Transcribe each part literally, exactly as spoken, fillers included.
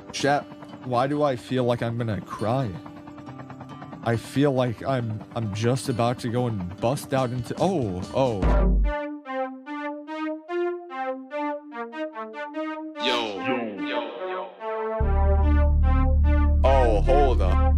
Chat, why do I feel like I'm gonna cry? I feel like I'm I'm just about to go and bust out into oh oh. Yo, yo, yo. Oh, hold up.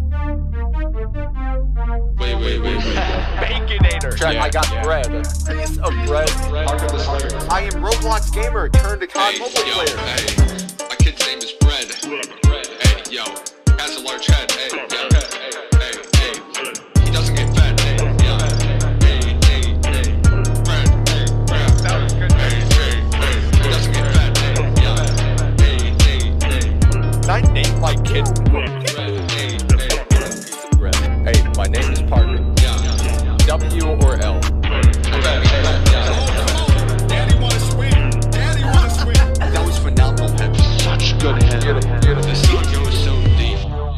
Wait, wait, wait, wait. Baconator. Chat, Yeah, I got yeah. bread. Piece of bread. I am Roblox gamer turned to C O D Hey, mobile yo, player. hey. My kid's name is Bread. Bread. Hey, yo. Has a large head. Hey, yo. Hey, hey, hey. He doesn't get fed. Hey, yo. Hey, hey, hey. Bread. Hey, bread. That was good. Hey, hey, hey. He doesn't get fed. Hey, yo. Hey, hey, hey. I named my kid Bread. Hey, hey. piece of bread. Hey, my name is Parker. Yeah, yeah, yeah. W or L? Bread, bread, yeah. Daddy wanna swing. Daddy wanna swing. That was phenomenal. Head. Such good head. The C E O is so deep.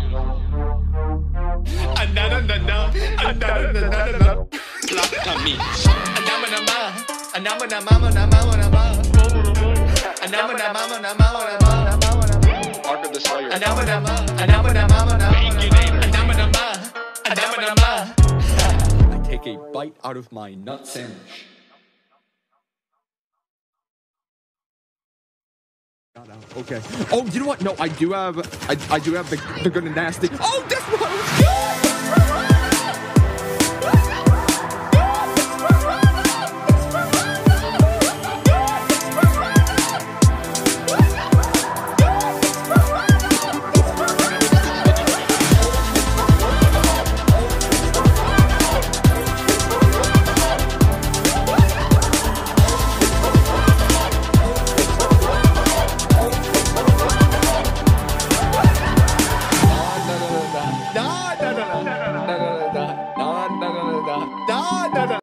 Ananana, ananana, Plata me. anamana, anamana, mama, mama, mama, anamana, mama, mama, mama, Parker the Slayer. anamana, anamana, mama, anamana, anamana. I take a bite out of my nut sandwich. Got out. Okay. Oh, you know what? No, I do have. I, I do have the the good and nasty. Oh, this one.